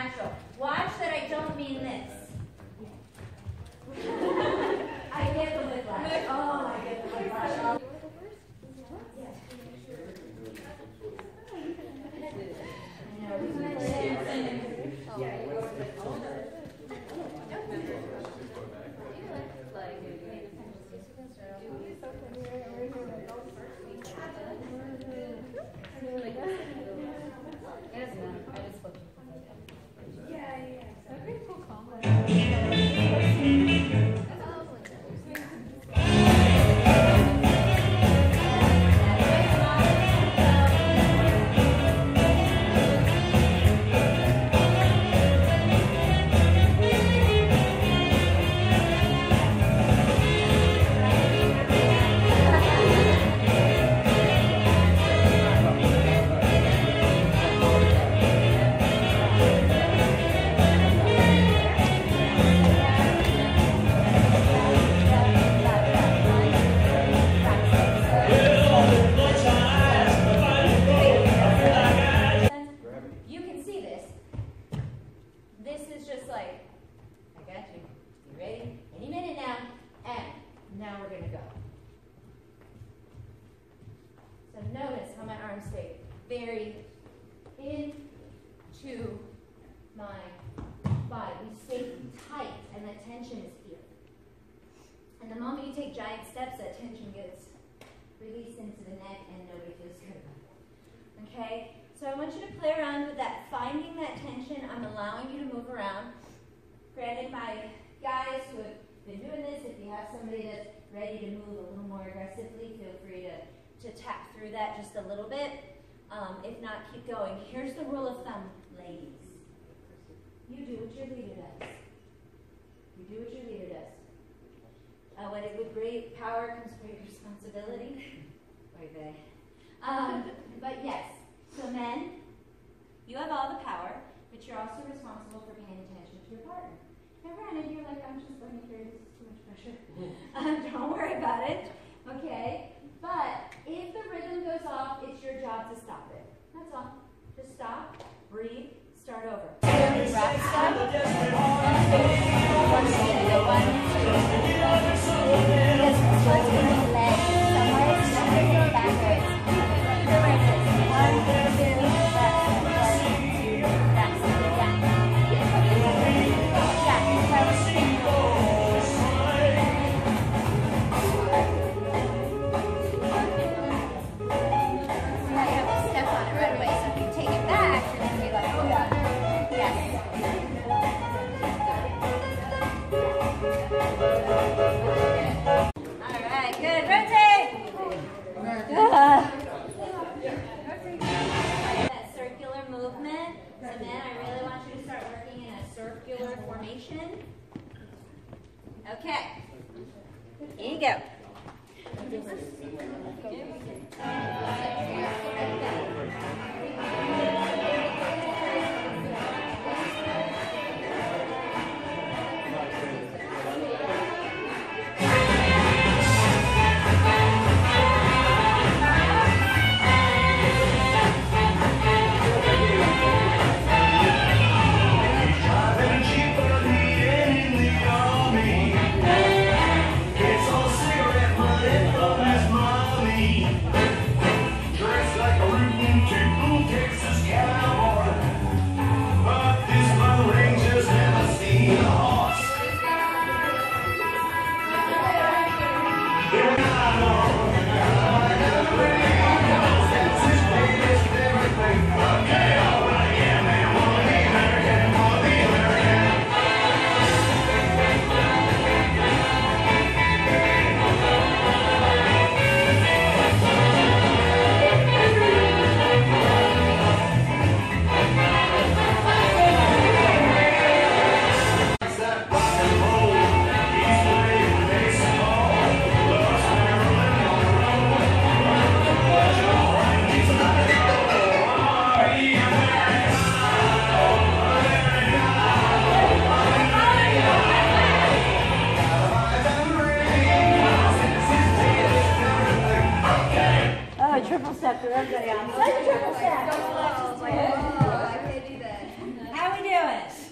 natural. Watch that I don't mean this. I get the whiplash. Oh, I get the whiplash. Very into my body. We stay tight, and that tension is here. And the moment you take giant steps, that tension gets released into the neck, and nobody feels good about it. Okay? So I want you to play around with that, finding that tension. I'm allowing you to move around. Granted, my guys who have been doing this, if you have somebody that's ready to move a little more aggressively, feel free to tap through that just a little bit. If not, keep going. Here's the rule of thumb, ladies. You do what your leader does. You do what your leader does. With great power comes great responsibility. But yes, so men, you have all the power, but you're also responsible for paying attention to your partner. Now granted, you're like, I'm just going through, this is too much pressure. Don't worry about it, okay? But if the rhythm goes off, it's your job to stop it. That's all. Just stop, breathe, start over. Rock step. 1, 2, 1, 2, leg somewhere, backwards. That circular movement. So then I really want you to start working in a circular formation. Okay. Here you go. Triple step for everybody else. Let's triple step. I can't do that. How we doing? it.